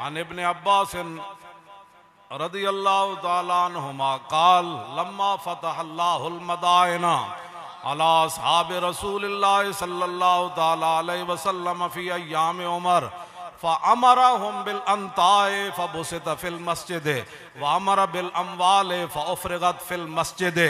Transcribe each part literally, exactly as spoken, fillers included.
عن ابن عباس رضی اللہ تعالیٰ عنہما قال لما فتح اللہ المدائن علی اصحاب رسول اللہ صلی اللہ تعالیٰ علیہ وسلم فی ایام عمر فَأَمَرَهُمْ بِالْأَنْطَاءِ فَبُسِطَ فِي الْمَسْجِدِ وَأَمَرَ بِالْأَمْوَالِ فَأُفْرِغَتْ فِي الْمَسْجِدِ۔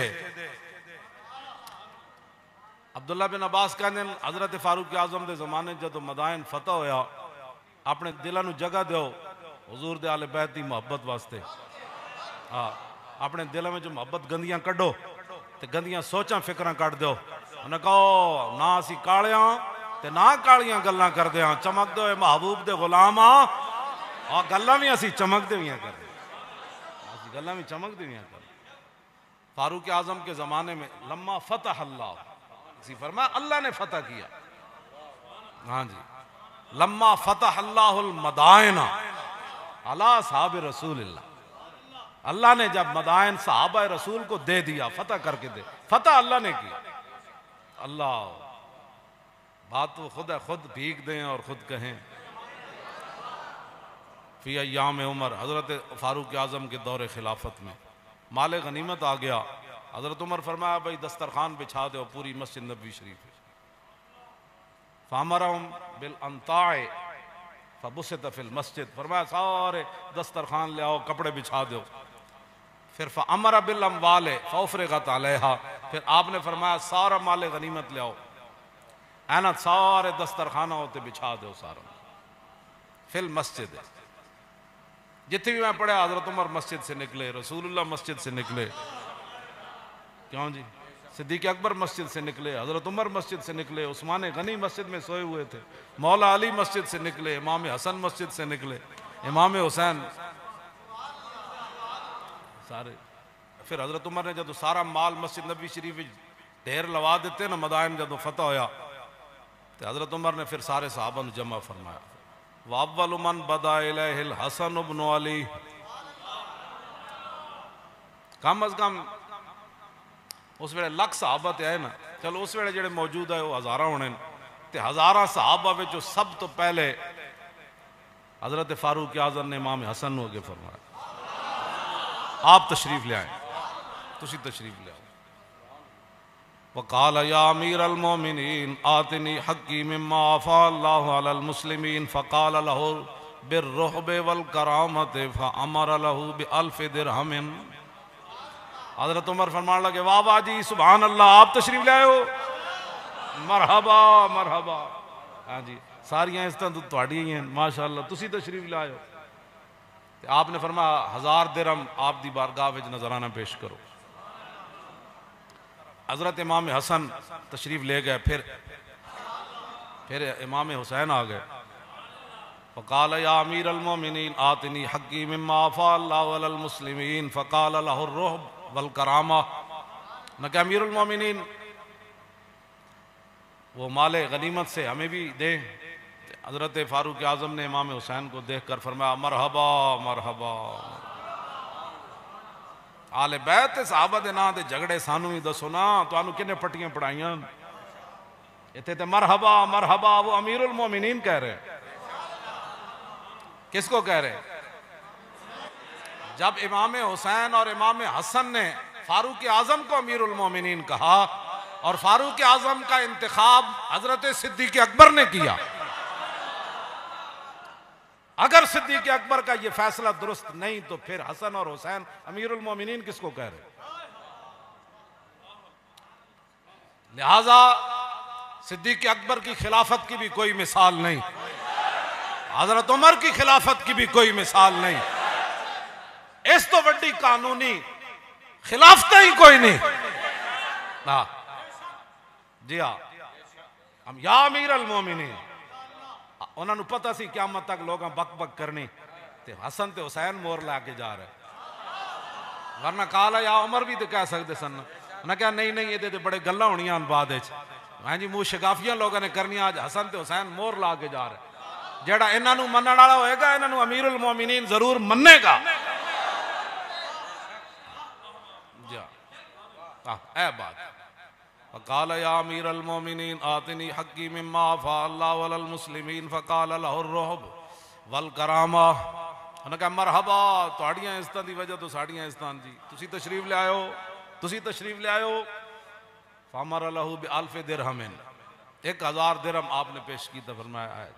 عبداللہ بن عباس کہنے حضرت فاروق اعظم دے زمانے جدو مدائن فتح ہویا اپنے دلوں نو جگہ دیو حضور دے آل بیت دی محبت واسطے، اپنے دلوں میں جو محبت گندیاں کڈو تے گندیاں سوچاں فکراں کٹ دیو۔ انہوں نے کہو نہ اسی کالیاں تے نہ کالیاں گلاں کر دیاں، چمک دو اے محبوب دے غلاماں، اور گلاں بھی اسی چمک دے ہویاں کر دیاں، اسی گلاں بھی چمک دے ہویاں کر دیاں۔ فاروق اعظم کے زمانے میں لما فتح اللہ، اسی فرمایا اللہ نے فتح کیا، ہاں جی، لما فتح اللہ المدائن علی اصحاب رسول اللہ، اللہ نے جب مدائن صحابہ رسول کو دے دیا، فتح کر کے دے، فتح اللہ نے کیا۔ اللہ بات تو خود ہے، خود بھیگ دیں اور خود کہیں۔ فی ایام عمر، حضرت فاروق اعظم کے دور خلافت میں مال غنیمت آ گیا، حضرت عمر فرمایا بھائی دسترخوان بچھا دو پوری مسجد نبوی شریف۔ فَأَمَرَهُمْ بِالْأَنْطَاءِ فَبُسِطَ فِي الْمَسْجِدِ، فرمایا سارے دسترخوان لے آؤ، کپڑے بچھا دو۔ پھر فَأَمَرَ بِالْأَمْوَالِ فَأُفْرِغَتْ عَلَيْهَا، پھر آپ نے فرمایا سارا مال غنیمت لے آؤ، اینت سارے دسترخانہ ہوتے بچھا دو سارا فی المسجد۔ جتنی بھی میں پڑھا حضرت عمر مسجد سے نکلے، رسول اللہ مسجد سے نکلے، کیوں جی، صدیق اکبر مسجد سے نکلے، حضرت عمر مسجد سے نکلے، عثمان غنی مسجد میں سوئے ہوئے تھے، مولا علی مسجد سے نکلے، امام حسن مسجد سے نکلے، امام حسین سارے۔ پھر حضرت عمر نے جب سارا مال مسجد نبی شریف ڈھیر لوا دیتے نا، مدائن جب فتح ہویا تو حضرت عمر نے پھر سارے صحابہ نے جمع فرمایا۔ وَأَوَّلُ مَنْ بَدَا إِلَيْهِ الْحَسَنُ بْنُ عَلِي، کم از کم اس ویلے لکھ صحابہ تے آئے نا، چلو اس ویلے جڑے موجود ہے وہ ہزارہ ہونے تے ہزارہ صحابہ میں جو سب تو پہلے حضرت فاروق اعظم نے امام حسن ہو کے فرمایا آپ تشریف لے آئیں، تسی تشریف لے آؤ۔ وقال یا امیر المومنین آتنی حقی مما عفا اللہ علی المسلمین، فقال له بالرحب والکرامت فامر له بألف درہم۔ حضرت عمر فرمان لگے واہ واہ جی سبحان اللہ، آپ تشریف لے آئے ہو، مرحبا مرحبا، ہاں جی ساریاں اس طرح تواڈی ہی ہیں ماشاءاللہ، تسی تشریف لے آئے ہو۔ آپ نے فرمایا ہزار درہم آپ دی بارگاہ وچ نذرانہ پیش کرو۔ حضرت امام حسن تشریف لے گئے، پھر پھر امام حسین آ گئے۔ فقال یا امیر المومنین آتنی حقی مما عفا اللہ علی المسلمین، فقال له الرحب والکرامہ، نہ کہ امیر المومنین وہ مال غنیمت سے ہمیں بھی دیں۔ حضرت فاروق اعظم نے امام حسین کو دیکھ کر فرمایا مرحبا مرحبا، آل بیت صحابہ دے نا دے جھگڑے سانو ہی دسو نا، تو آنو کنے پٹیاں پڑھائیاں، یہ تے مرحبا مرحبا، وہ امیر المومنین کہہ رہے ہیں۔ کس کو کہہ رہے ہیں؟ جب امام حسین اور امام حسن نے فاروق اعظم کو امیر المومنین کہا اور فاروق اعظم کا انتخاب حضرت صدیق اکبر نے کیا، اگر صدیق اکبر کا یہ فیصلہ درست نہیں تو پھر حسن اور حسین امیر المومنین کس کو کہہ رہے؟ لہذا صدیق اکبر کی خلافت کی بھی کوئی مثال نہیں، حضرت عمر کی خلافت کی بھی کوئی مثال نہیں، اس تو بڑی قانونی خلافت ہی کوئی نہیں۔ جی ہاں، ہم یا امیر المومنین، انہوں نے پتہ سی قیامت تک لوگاں بک بک کرنی، تے حسن تے حسین مور لے کے جا رہے، ورنہ کالا یا عمر بھی تے کہہ سکتے سن، انہوں نے کہا نہیں نہیں یہ دے بڑے گلہ ہونیاں ان بعد اچھ، میں جی منہ شگافیاں لوگوں نے کرنی، آج حسن تے حسین مور لا کے جا رہے، جیڑا انہوں نے منن والا ہوئے گا انہوں نے امیر المومنین ضرور مننے گا۔ جی اے بات فقال یا امیر المومنین آتنی حقی مما عفا اللہ علی المسلمین، فقال له الرحب والکرامہ انہوں نے کہا مرحبا تہاڑیاں عزتاں دی وجہ تو ساڑیاں عزتاں جی تسی تشریف لے آئے ہو تسی تشریف لے آئے ہو فامر لہو بألف درہم ایک ہزار درہم آپ نے پیش کی تو فرمایا آئے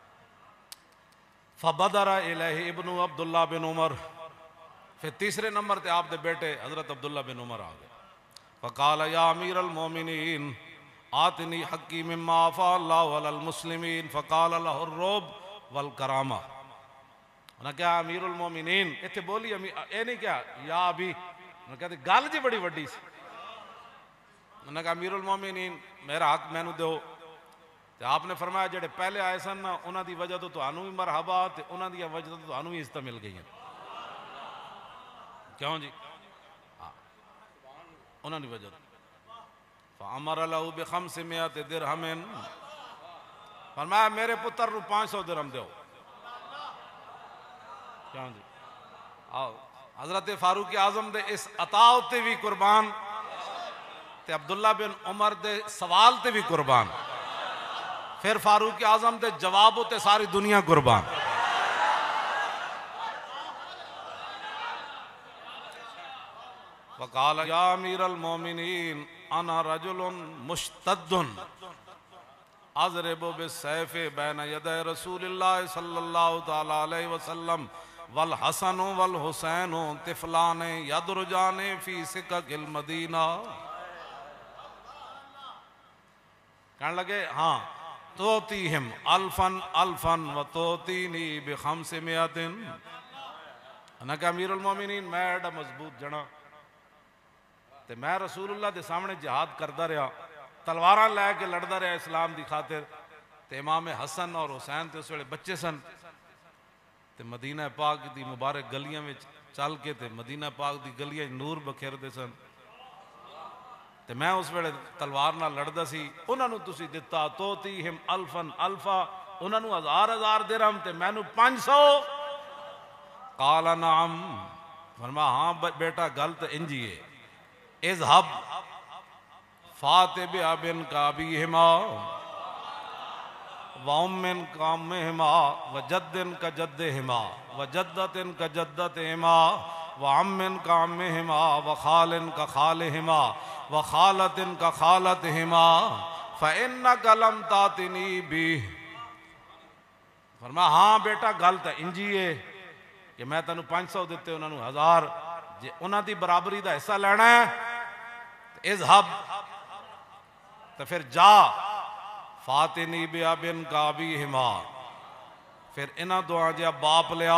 فبدر الیہ ابن عبداللہ بن عمر پھر تیسرے نمبر تے آپ دے بیٹے حضرت عبداللہ بن عمر آ گئے فقال یا امیر المومنین آتنی حقی مما آفا اللہ علی المسلمین فقال لہ الرعب والکرامہ انہوں نے کہا امیر المومنین اتھے بولی اے نہیں کیا یا ابھی انہوں نے کہتے گال جی بڑی وڈی سی انہوں نے کہا امیر المومنین میرا حق میں نو دو تو آپ نے فرمایا جڑے پہلے آئے سن نا انہاں دی وجہ تو تو انہوں بھی مرحبا تے انہاں دی وجہ تو تو انہوں بھی عزتہ مل گئی ہیں کیوں جی انہوں نے وجہ فَعَمَرَ لَهُ بِخَمْسِمِيَةِ دِرْهَمٍ فرمایا میرے پتر رو پانچ سو درہم دیو کیوں جی آؤ حضرت فاروق اعظم دے اس عطاؤ تے بھی قربان تے عبداللہ بن عمر دے سوال تے بھی قربان پھر فاروق اعظم دے جوابوں تے ساری دنیا قربان وقال یا امیر المومنین انا رجل مشتد اضرب بالسیف بین ید رسول اللہ صلی اللہ تعالی علیہ وسلم والحسن والحسین طفلان یدرجان فی سکک المدینہ کہنے لگے ہاں توتیہم الفن الفن و توتینی بخمس میاتن انہا کہ امیر المومنین میں ایڈا مضبوط جنا تے میں رسول اللہ دے سامنے جہاد کردہ رہا تلواراں لے کے لڑدہ رہا اسلام دی خاطر تے امام حسن اور حسین تے اس ویلے بچے سن تے مدینہ پاک دی مبارک گلیاں میں چل کے تے مدینہ پاک دی گلیاں نور بکھیر دے سن تے میں اس ویلے تلوار نہ لڑدہ سی انہاں نو تسی دتا توتیہم الفن الفا انہاں نو ہزار ہزار درہم تے میں نو پانچ سو قال نعم فرما ہاں بیٹا غلط انجیے اذهب فاتب ابن کابیہما وامن کامہما وجدن کا جدہما وجدتن کا جدتہما وعمن کامہما وخالن کا خالہما وخالتن کا خالتہما فإنک لم تاتنی بھی فرما ہاں بیٹا غلط ہے انجیے کہ میں تنو پانچ سو دیتے انہوں نے ہزار جے انہوں دی برابری دا حصہ لینا ہے اذهب تو پھر جا فاتنی بیا بن کابیہما پھر انہاں دعا جا باپ لیا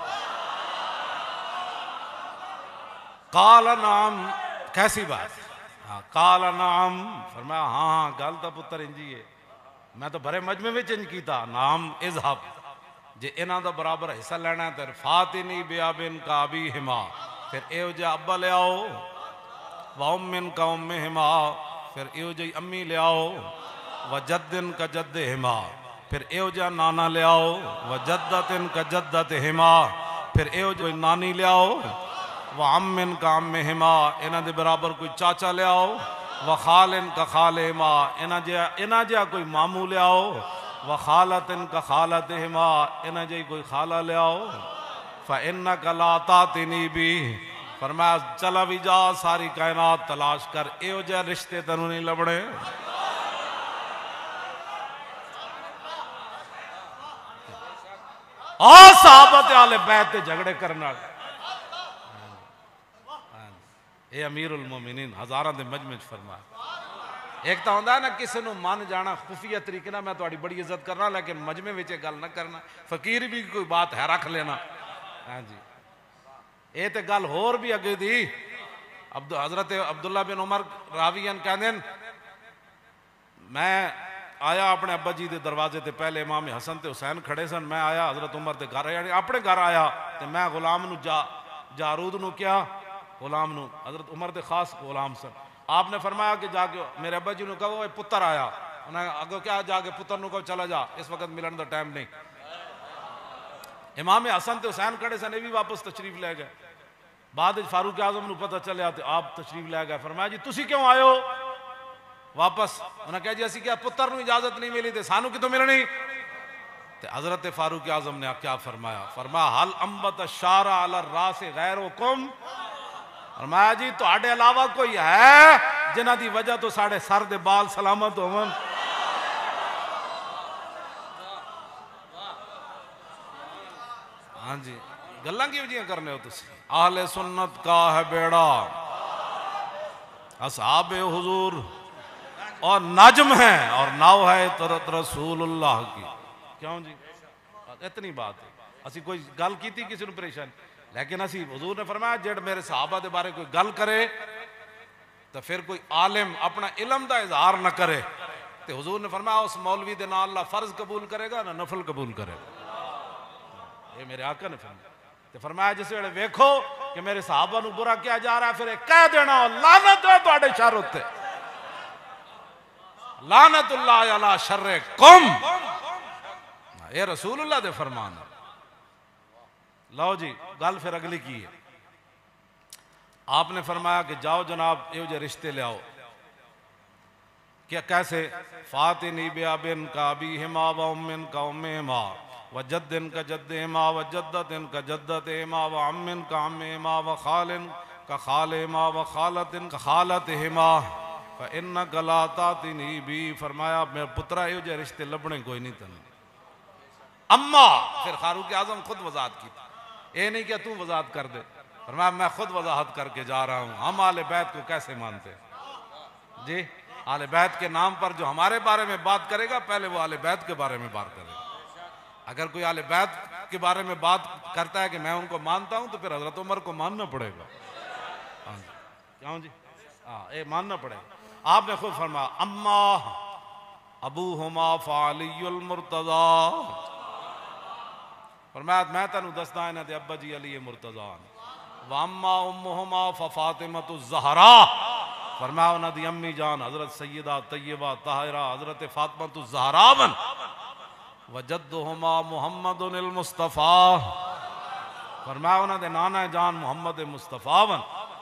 قال نعم کیسی بات قال نعم فرمایا ہاں ہاں گالتا پتر انجی ہے میں تو بھرے مجمع میں چنج کیتا نعم اذهب جے انہاں دا برابر حصہ لینا ہے تر فاتنی بیا بن کابیہما پھر ایو جا ابا لے آؤ وَأُمِّن کا اُمِّہما پھر ایو جا امی لے آؤ وَجَدِّن کا جدہما پھر ایو جا نانا لے آؤ وَجَدَّتِن کا جدتہما پھر ایو جا نانی لے آؤ وَعَمِّن کا عمہما انہاں دے برابر کوئی چاچا لے آؤ وَخَالِن کا خالہما انہاں جا کوئی مامو لے آؤ وَخَالَتِن کا خالتہما انہاں جا کوئی خالہ لے آؤ فَإِنَّكَ لَا تَاتِنِي بِهِ فرمایا چلا بھی جا ساری کائنات تلاش کر ایو جا رشتے تنو نہیں لبڑے اور صحابت آل بیت جھگڑے کرنا اے امیر المومنین ہزارہ دے مجمع فرمایا ایک تا ہوندہ ہے نا کسی نو مان جانا خفیہ طریقے نا میں تو آڑی بڑی عزت کرنا لیکن مجمع وچے گل نہ کرنا فقیر بھی کوئی بات ہے رکھ لینا ہاں جی اے تے گل ہور بھی اگے دی حضرت عبداللہ بن عمر راویان کہنے میں آیا اپنے ابا جی دے دروازے تے پہلے امام حسن تے حسین کھڑے سن میں آیا حضرت عمر دے گھر یعنی اپنے گھر آیا تے میں غلام نو جا جارود نو کیا غلام نو حضرت عمر دے خاص غلام سن آپ نے فرمایا کہ جا کے میرے ابا جی نو کہا وہ پتر آیا انہوں نے اگو کیا جا کے پتر نو کہا چلا جا اس وقت ملن دا ٹائم نہیں امام حسن تے حسین کھڑے سن بھی واپس تشریف لے گئے بعد فاروق اعظم نو پتہ چلے آتے آپ تشریف لے گئے فرمایا جی تسی کیوں آئے ہو واپس انہوں نے کہا جی اسی کیا پتر نو اجازت نہیں ملی تے سانو کی تو ملنی تو حضرت فاروق اعظم نے کیا فرمایا؟ فرمایا حل انبت الشعر علی الراس غیرکم، فرمایا جی تو آڑے علاوہ کوئی ہے جنہ دی وجہ تو ساڑھے سر دے بال سلامت ہومن؟ ہاں جی گلاں کی وجہ کرنے ہو تسی؟ اہل سنت کا ہے بیڑا، اصحاب حضور اور نجم ہے اور ناؤ ہے طرت رسول اللہ کی. کیوں جی اتنی بات ہے، اسی کوئی گل کی تھی کسی نے پریشان، لیکن اسی حضور نے فرمایا جڑ میرے صحابہ دے بارے کوئی گل کرے تو پھر کوئی عالم اپنا علم دا اظہار نہ کرے تو حضور نے فرمایا اس مولوی دے نال اللہ فرض قبول کرے گا نہ نفل قبول کرے گا. یہ میرے آقا نے فرمایا. تو فرمایا جس ویلے ویکھو کہ میرے صحابہ نو برا کیا جا رہا ہے پھر ایک کہہ دینا لعنت ہے تواڈے شر اُتے، لعنت اللہ علی شرکم، یہ رسول اللہ دے فرمان ہے. لو جی گل پھر اگلی کی ہے. آپ نے فرمایا کہ جاؤ جناب یہ جو رشتے لے آؤ. کیا کیسے؟ فاتنی بیابن کا ابیہما و امن کا امہما و جدن کا جدہما و جدتن کا جدتہما و امن کا امہما و خالن کا خالہما و خالتن کا خالتہما فَإِنَّكَ لَا تَعْتِنِي بِي. فرمایا میرے پترہ یہ جو رشتے لبنے کوئی نہیں تن. اما پھر فاروق اعظم خود وضاحت کی تھی، اے نہیں کہ تو وضاحت کر دے. فرمایا میں خود وضاحت کر کے جا رہا ہوں. ہم اہل بیت کو کیسے مانتے جی؟ اہل بیت کے نام پر جو ہمارے بارے میں بات کرے گا پہلے وہ اہل بیت کے بارے میں بات کرے گا. اگر کوئی اہل بیت کے بارے میں بات کرتا ہے کہ میں ان کو مانتا ہوں تو پھر حضرت عمر کو ماننا پڑے گا. ہاں جی کیوں جی؟ ہاں اے ماننا پڑے گا. آپ نے خود فرمایا اما ابوہما فعلی المرتضی، فرمایا میں تنو دستا ہے نا دے ابا جی علی مرتضی، واما امہما ففاطمۃ الزہرا، فرمایا انہاں دی امی جان حضرت سیدہ طیبہ طاہرہ حضرت فاطمۃ الزہرا بن، وجدہما محمد المصطفیٰ، فرمایا انہاں دے نانا جان محمد مصطفیٰ بن،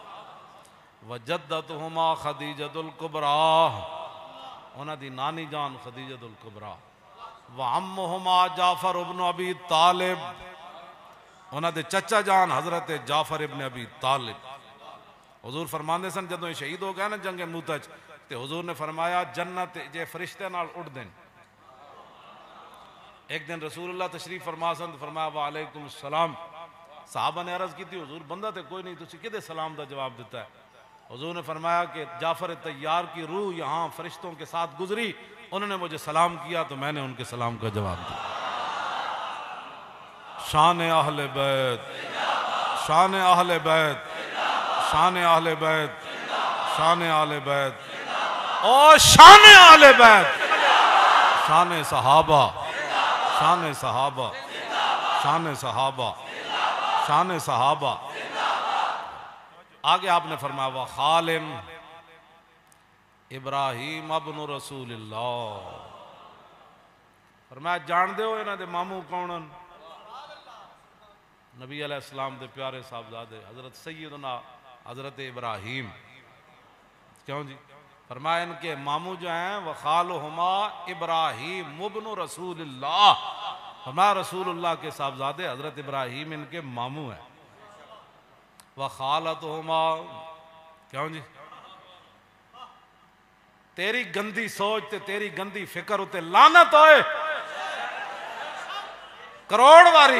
وجدتہما خدیجۃ الکبریٰ، انہاں دی نانی جان خدیجۃ الکبریٰ، وعمہما جعفر ابن ابی طالب، انہاں دے چچا جان حضرت جعفر ابن ابی طالب. حضور فرماندے سن جدوں یہ شہید ہو گئے نا جنگ موتج تے حضور نے فرمایا جنت جے فرشتے نال اڑ دین. ایک دن رسول اللہ تشریف فرما سن فرمایا وعلیکم السلام. صحابہ نے عرض کی تھی حضور بندہ تے کوئی نہیں تسی کدے سلام دا جواب دیتا ہے؟ حضور نے فرمایا کہ جعفر طیار کی روح یہاں فرشتوں کے ساتھ گزری، انہوں نے مجھے سلام کیا تو میں نے ان کے سلام کا جواب دیا. شان اہل بیت، شان اہل بیت، شان اہل بیت، شان اہل بیت اور شان اہل بیت، شان صحابہ، شان صحابہ، شان صحابہ، شان صحابہ. آگے آپ نے فرمایا وَخَالٍ ابراہیم ابن رسول اللہ، فرمایا جان دے ہو انہاں دے ماموں کونن؟ نبی علیہ السلام دے پیارے صاحبزادے حضرت سیدنا حضرت ابراہیم. کیوں جی؟ فرمایا ان کے ماموں جو ہیں وَخَالُهُمَا ابراہیم ابن رسول اللہ، فرمایا رسول اللہ کے صاحبزادے حضرت ابراہیم ان کے ماموں ہیں. وَخَالَتُهُمَا، کیوں جی؟ تیری گندی سوچ تے تیری گندی فکر ہوتے لعنت ہوئے کروڑ واری.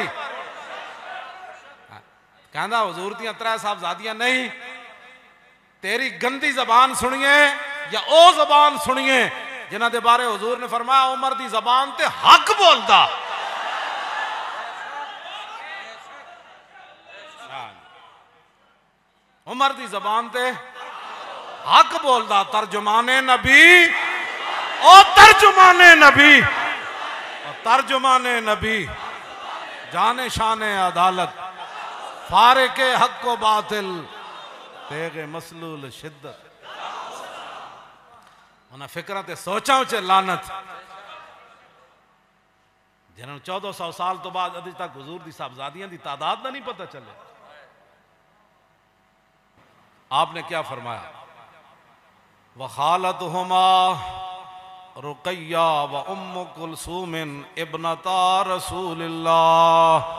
کہندہ حضور دیاں ترے صاحبزادیاں نہیں، تیری گندی زبان سنیے یا او زبان سنیے جنہ دے بارے حضور نے فرمایا عمر دی زبان تے حق بولدا. عمر دی زبان تے حق بولدا. ترجمان نبی او ترجمان نبی او ترجمان نبی، جان شان عدالت، فارق حق و باطل، تیغ مسلول شدت. انہاں فکرہ تے سوچاں چے لعنت جنہوں چودہ سو سال تو بعد ابھی تک حضور دی صاحبزادیاں دی تعداد نہ نہیں پتہ چلے. آپ نے کیا فرمایا وَخَالَتُهُمَا رقیہ و ام کلثوم ابنتا رسول اللہ.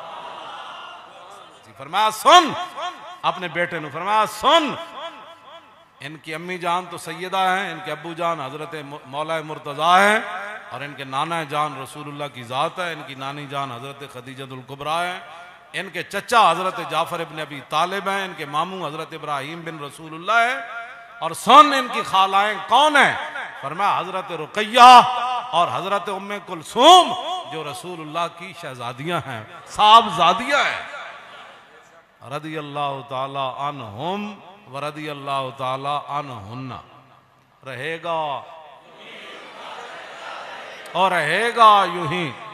فرمایا سن اپنے بیٹے نے، فرمایا سن ان کی امی جان تو سیدہ ہیں، ان کے ابو جان حضرت مولا مرتضیٰ ہیں، اور ان کے نانا جان رسول اللہ کی ذات ہے، ان کی نانی جان حضرت خدیجہ الکبریٰ ہیں، ان کے چچا حضرت جعفر ابن ابی طالب ہیں، ان کے ماموں حضرت ابراہیم بن رسول اللہ ہے. اور سن ان کی خالائیں کون ہیں؟ فرمایا حضرت رقیہ اور حضرت ام کلثوم جو رسول اللہ کی شہزادیاں ہیں، صاحبزادیاں ہیں. رضی اللہ تعالی عنہم ورضی اللہ تعالی عنہن. رہے گا اور رہے گا یوں ہی.